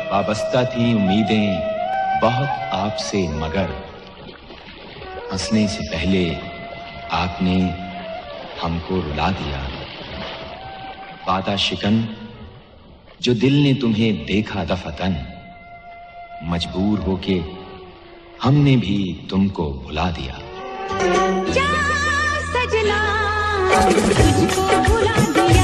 वाबस्ता थी उम्मीदें बहुत आपसे, मगर हंसने से पहले आपने हमको रुला दिया। वादा शिकन जो दिल ने तुम्हें देखा दफतन, मजबूर होके हमने भी तुमको भुला दिया। जा सजना तुझको भुला दिया,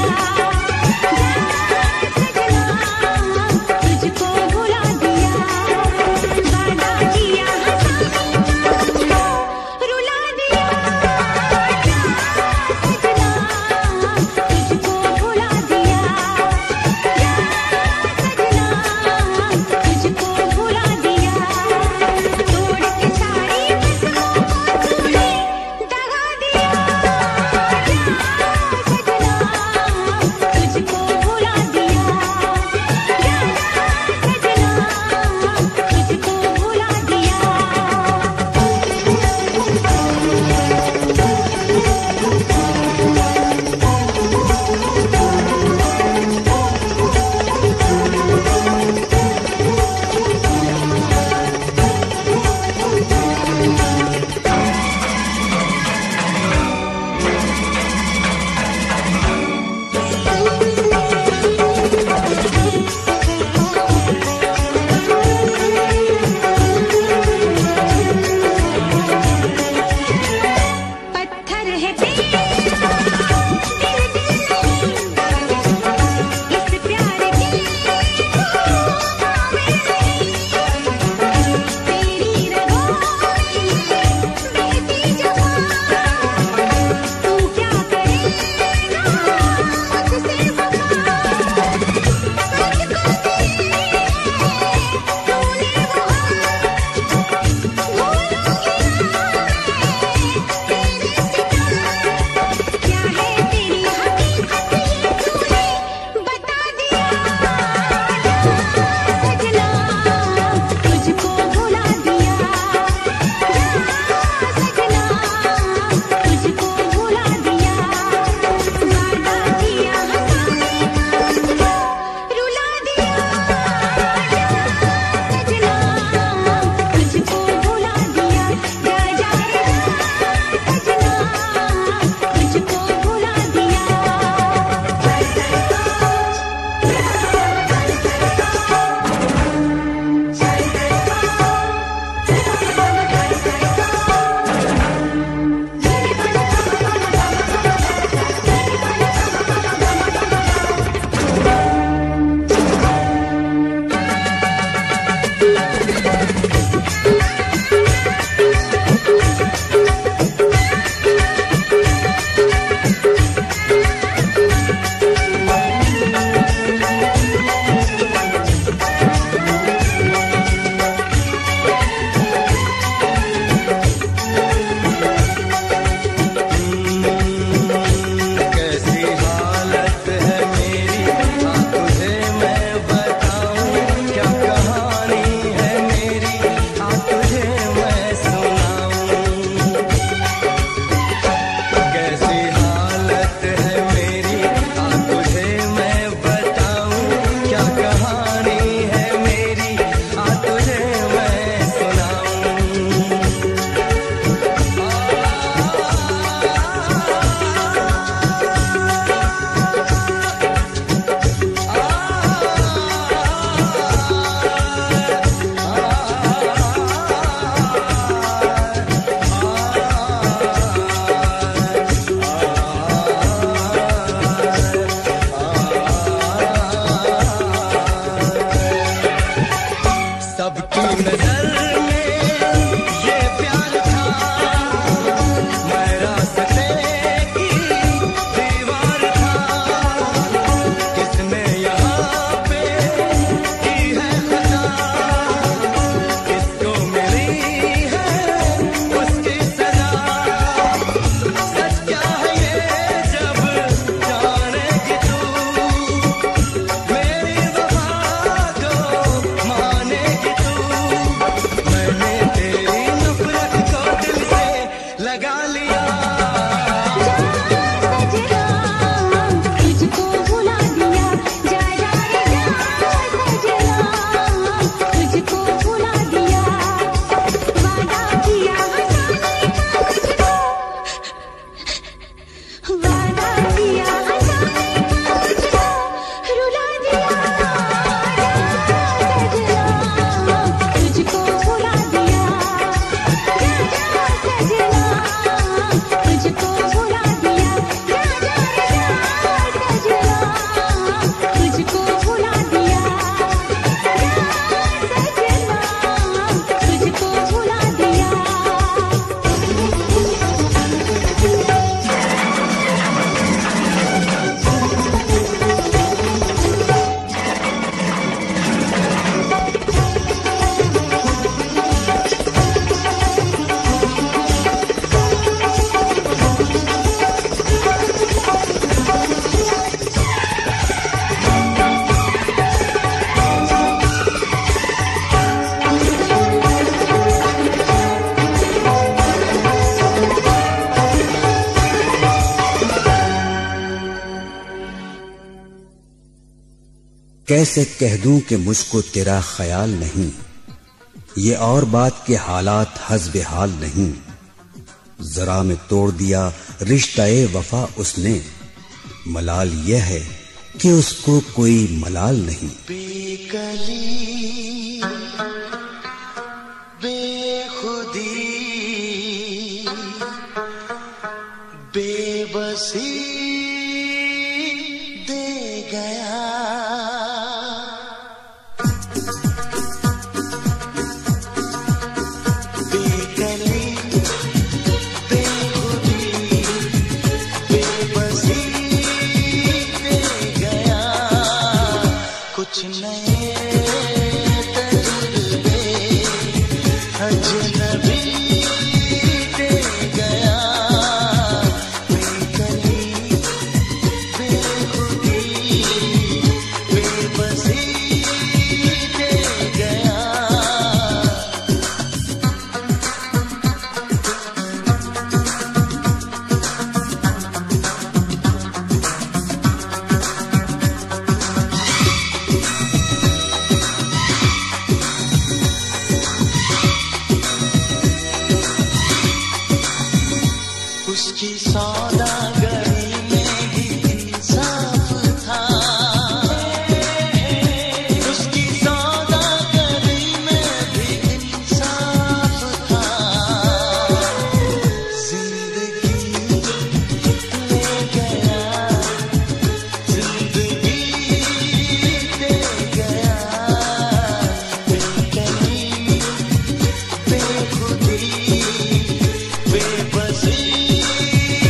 तुझको भुला दिया, वादा किया रुला दिया। सजना तुझको भुला दिया, सजना तुझको भुला दिया, तोड़ के सारी कसमों को तूने दगा दिया। सजना कैसे कह दूं कि मुझको तेरा ख्याल नहीं, ये और बात के हालात हस्बे हाल नहीं। जरा में तोड़ दिया रिश्ता-ए वफा उसने, मलाल यह है कि उसको कोई मलाल नहीं। बेकली बेखुदी बेबसी दे गया, बेकली बेखुदी बेबसी दे गया, कुछ नए तजुर्बे अजनबी दे गया, बेकली बेखुदी बेबसी दे गया। उसकी सौदागरी में भी इंसाफ था, उसकी सौदागरी में भी इंसाफ था, जिंदगी ले गया, जिंदगी दे गया, बेकली बेखुदी बेबसी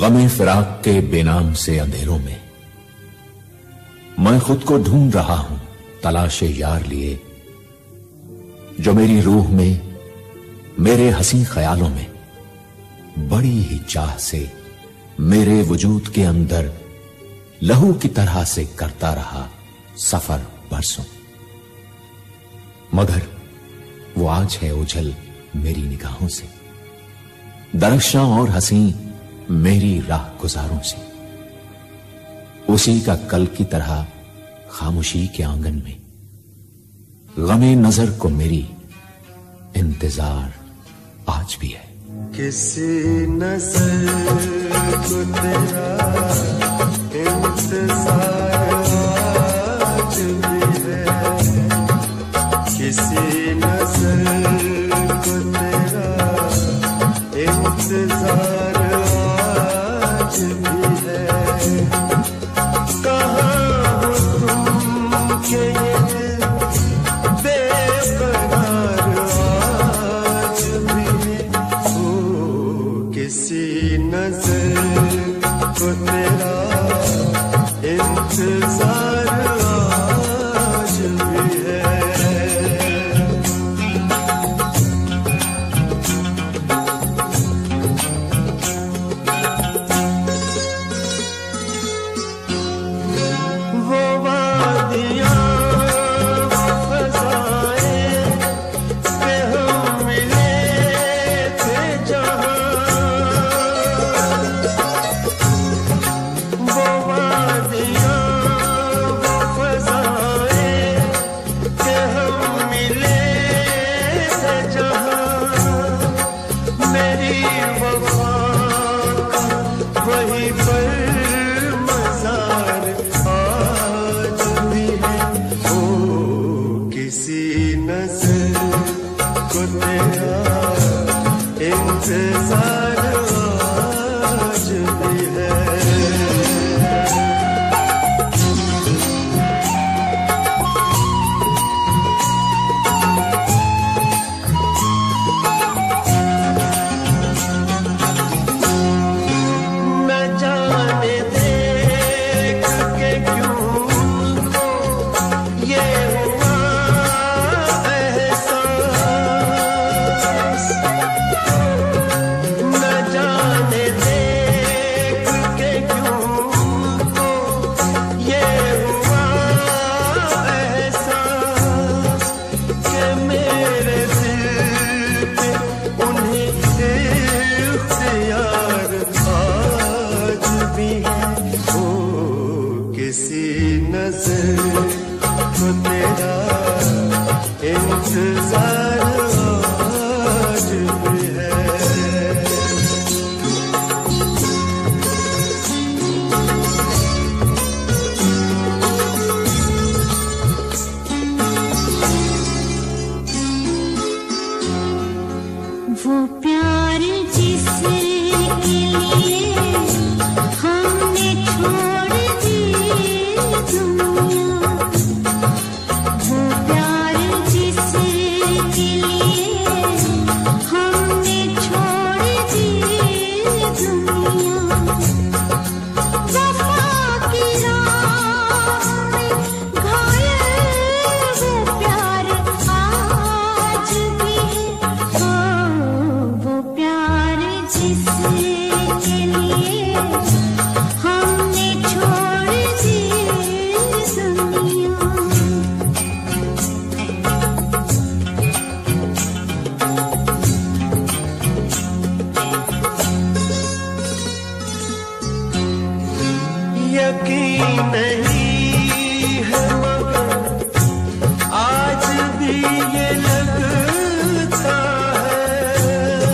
गमे फिराक के बेनाम से अंधेरों में मैं खुद को ढूंढ रहा हूं तलाशे यार लिए, जो मेरी रूह में मेरे हसीन ख्यालों में बड़ी ही चाह से मेरे वजूद के अंदर लहू की तरह से करता रहा सफर बरसों। मगर वो आज है ओझल मेरी निगाहों से, दरख्शां और हसीं मेरी राह गुजारों से। उसी का कल की तरह खामोशी के आंगन में गमे नजर को मेरी इंतजार आज भी है। किसी नजर को तेरा इंतजार आज भी है, किसी नजर को तेरा इंतजार आज भी है। कहाँ हो तुम के ये दिल बेकरार आज भी है। ओ किसी नजर को तेरा इंतजार आज भी है। वो वादियाँ वो फ़ज़ाएं के हम मिले थे जहाँ, वो वादियाँ वो फ़ज़ाएं के हम मिले थे जहाँ, मेरी वफ़ा का वही पर मज़ार आज भी है। ओ किसी नज़र को तेरा इंतजार आज भी है। न जाने देख के क्यों को ये हुआ एहसास, न जाने देख के क्यों को ये हुआ एहसास कि मेरे दिल पे उन्हें इख्तियार आज भी है। ओ किसी नजर को तेरा इंतजार आज भी है। वो प्यार जिसके लिए हमने छोड़ दी दुनिया, वो प्यार जिसके लिए हमने छोड़ दी दुनिया, वफा की राह में घायल वो प्यार आज भी है। वो प्यार जिसके लिए हमने छोड़ दी दुनिया। यकीन नहीं है मगर आज भी ये लगता है,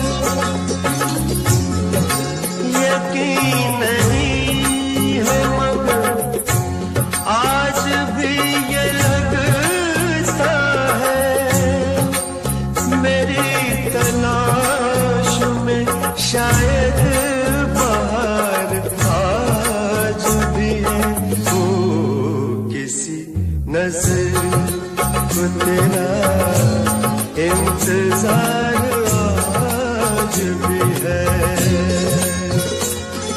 यकीन नहीं है मगर आज भी ये लगता है, मेरी तलाश में शायद बहार आज भी है। ओ किसी नजर को तेरा इंतजार आज भी है।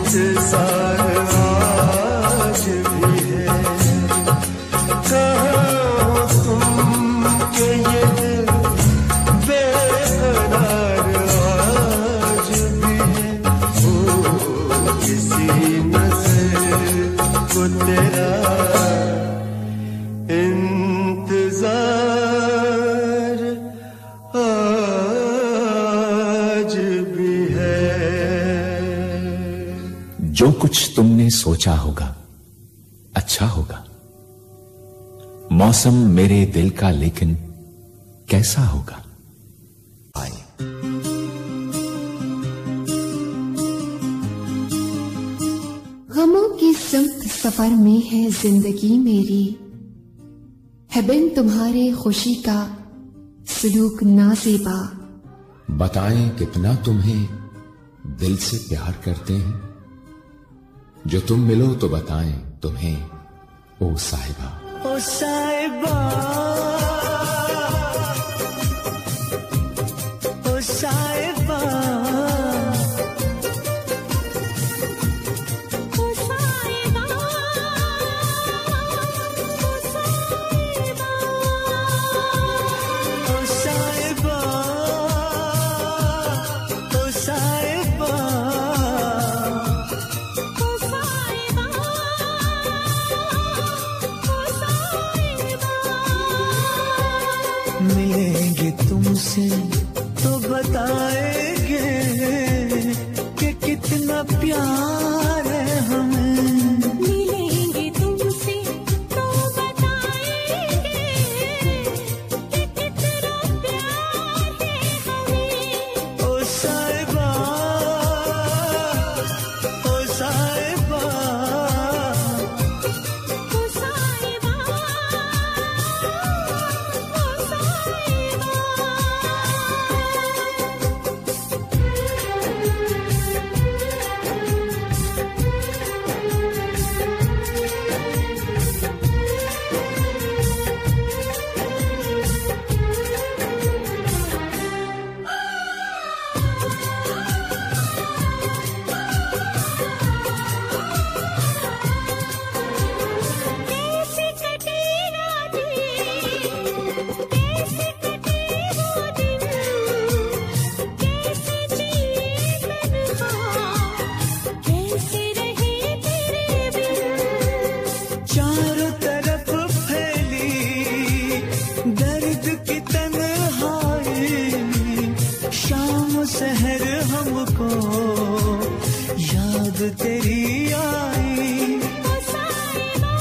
इंतजार आज भी है। कहाँ तुम के ये दिल बेकरार आज भी है। ओ किसी नजर को तेरा इंतजार आज भी है। जो कुछ तुमने सोचा होगा अच्छा होगा। मौसम मेरे दिल का लेकिन कैसा होगा। आए गमों की सिमत सफर में है जिंदगी मेरी, है बिन तुम्हारे खुशी का सलूक नाज़ेबा। बताएं कितना तुम्हें दिल से प्यार करते हैं। जो तुम मिलो तो बताएं तुम्हें ओ साहिबा। ओ साहिबा, ओ साहिबा, ओ साहिबा, ओ साहिबा, ओ साहिबा, मिलेंगे तुमसे तो बताएंगे कि कितना प्यार है हमें। मिलेंगे तुमसे तो बताएंगे कि कितना प्यार है हमें। ओ साहिबा, ओ साहिबा, ओ साहिबा, कैसे कटे रातें, कैसे कटे वो दिन, कैसे जिए तन्हा, कैसे रहे तेरे बिन। चारों तरफ फैली दर्द की तन्हाई, शाम सहर हमको याद तेरी आई। ओ साहिबा,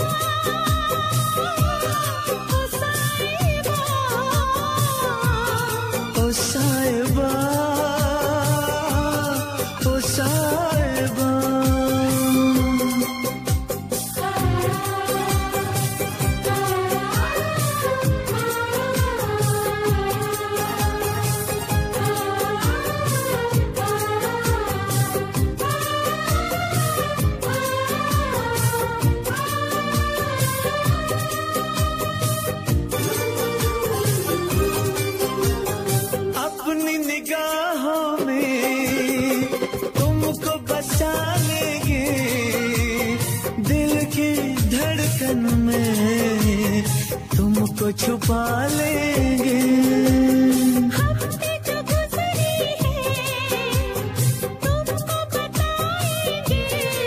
ओ साहिबा, ओ साहिबा, ओ साहिबा, अपनी निगाहों में तुमको बसा लेंगे, दिल की धड़कन में तुमको छुपा लेंगे। हमने जो गुज़री है तुमको बताएंगे,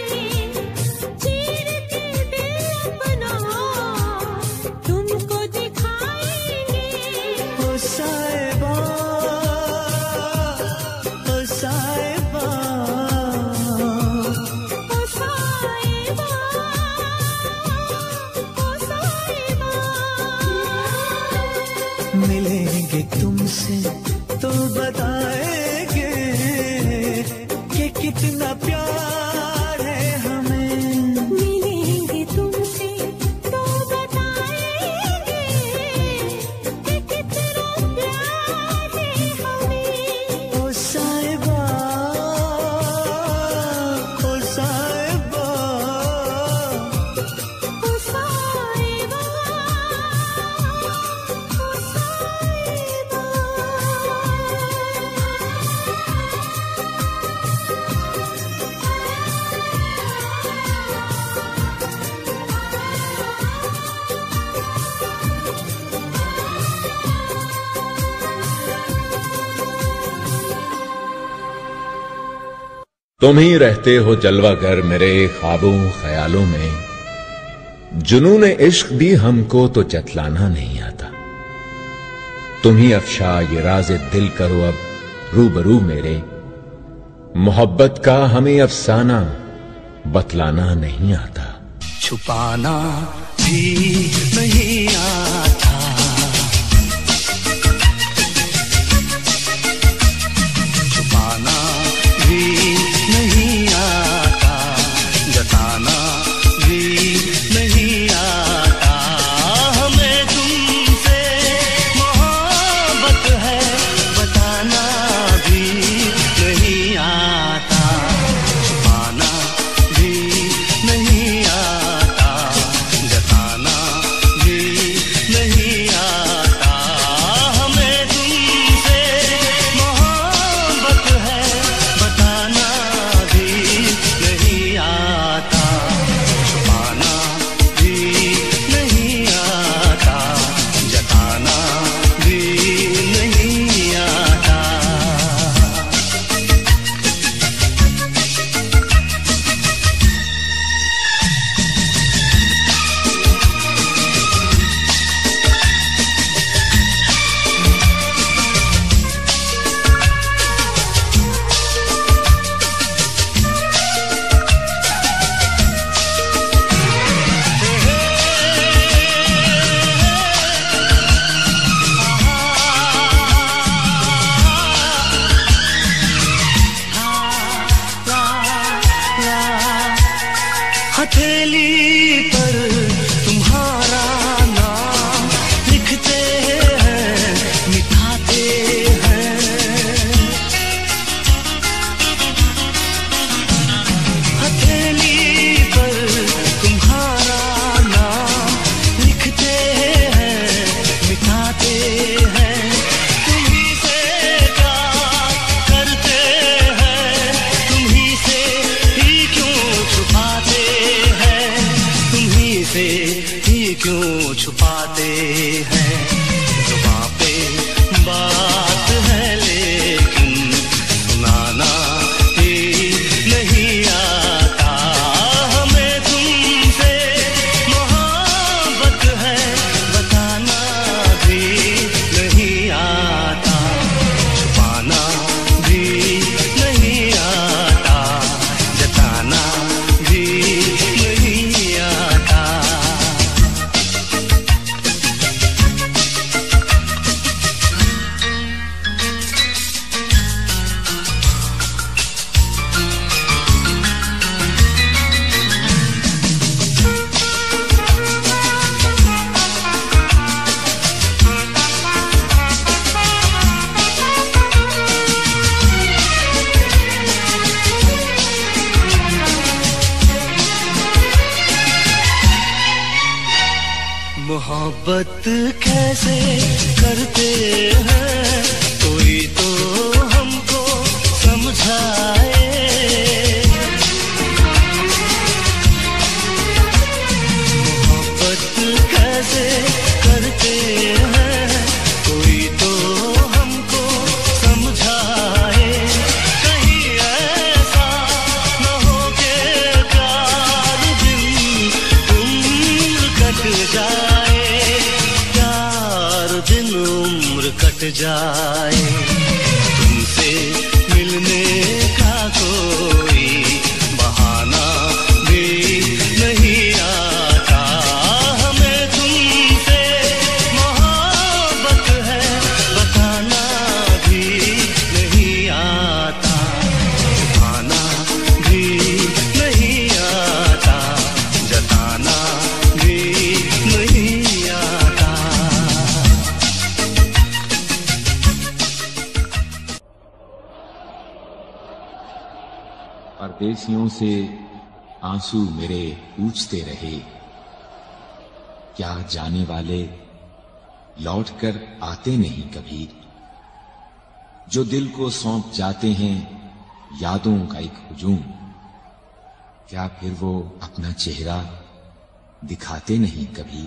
चीर के दिल अपना तुमको दिखाएंगे। ओ साहिबा, ओ साहिबा, ओ साहिबा, ओ साहिबा, मिलेंगे तुमसे तो बताएंगे कि कितना प्यार है हमें। मिलेंगे तुमसे तो बताएंगे कि कितना प्यार है हमें। ओ साहिबा, ओ साहिबा, ओ साहिबा, ओ साहिबा। तुम ही रहते हो जलवागर मेरे ख्वाबों ख्यालों में। जुनून इश्क भी हमको तो जतलाना नहीं आता। तुम ही अफशा ये राज़े दिल करो अब रूबरू मेरे। मोहब्बत का हमें अफसाना बतलाना नहीं आता। छुपाना भी नहीं आता, छुपाना भी नहीं आता, जताना भी नहीं आता। हमें तुमसे मोहब्बत है बताना भी नहीं आता, छुपाना भी नहीं आता, जताना भी नहीं आता। हमें तुमसे मोहब्बत है बताना भी नहीं आता, छुपाना भी नहीं आता, जताना भी नहीं आता। हथेली पर तुम्हारा नाम लिखते हैं, मिटाते हैं। हथेली पर तुम्हारा नाम लिखते हैं, मिटाते हैं। तुम्ही से प्यार करते हैं, तुम्ही से ही क्यों छुपाते हैं, तुम्ही से ही क्यों छुपाते हैं। जुबां पे बात है लेकिन सुनाना ही नहीं आता। हमें तुमसे मोहब्बत है बताना भी नहीं आता, छुपाना भी नहीं आता, जताना भी नहीं आता। मोहब्बत कैसे करते हैं कोई तो हमको समझाए। मोहब्बत कैसे करते हैं कोई तो हमको समझाए। कहीं ऐसा न हो के प्यार दिन उम्र कट जाए, प्यार दिन उम्र कट जाए। तुमसे मिलने का कोई बहाना भी नहीं आता। हमें तुमसे मोहब्बत है बताना भी नहीं आता, छुपाना भी नहीं आता, जताना भी नहीं आता। परदेसियों से आंसू मेरे पूछते रहे, क्या जाने वाले लौट कर आते नहीं कभी। जो दिल को सौंप जाते हैं यादों का एक हुजूम, क्या फिर वो अपना चेहरा दिखाते नहीं कभी।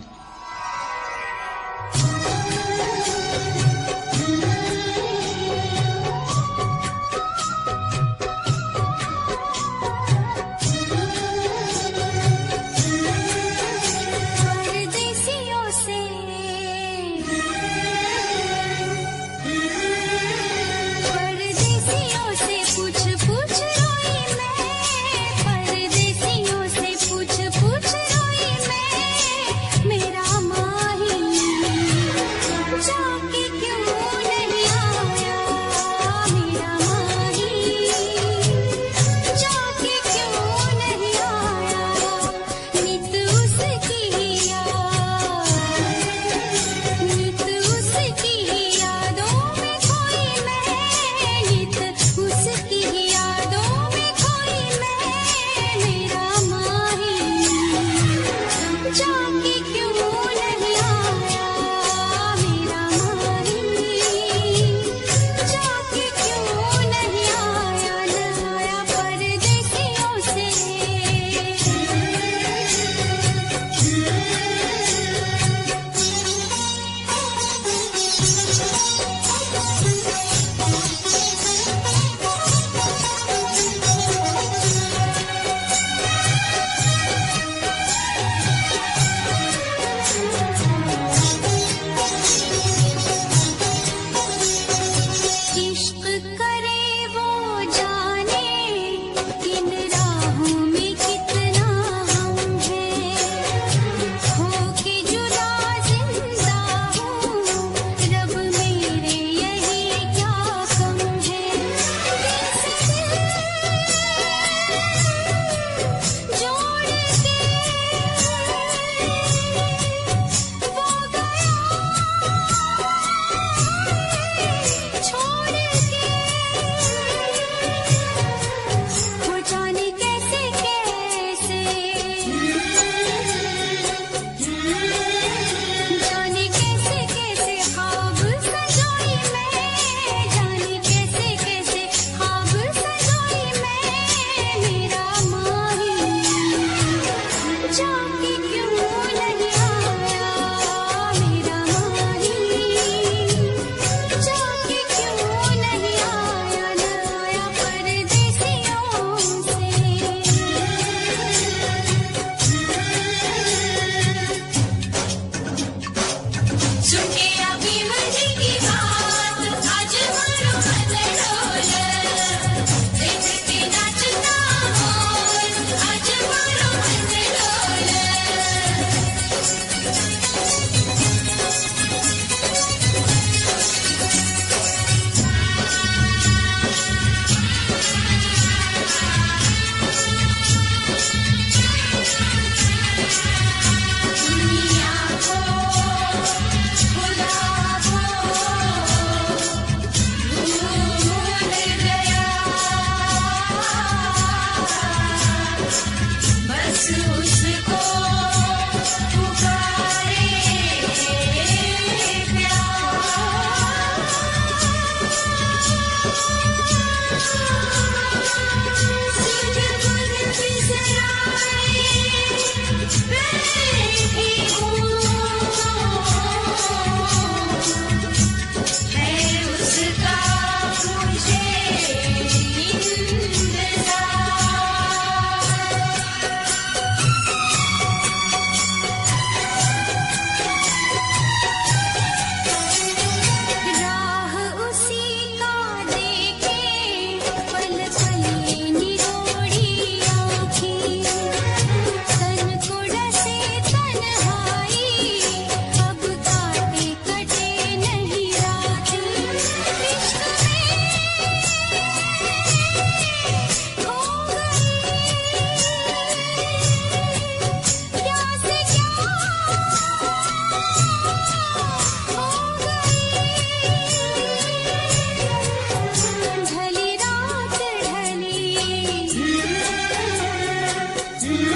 ला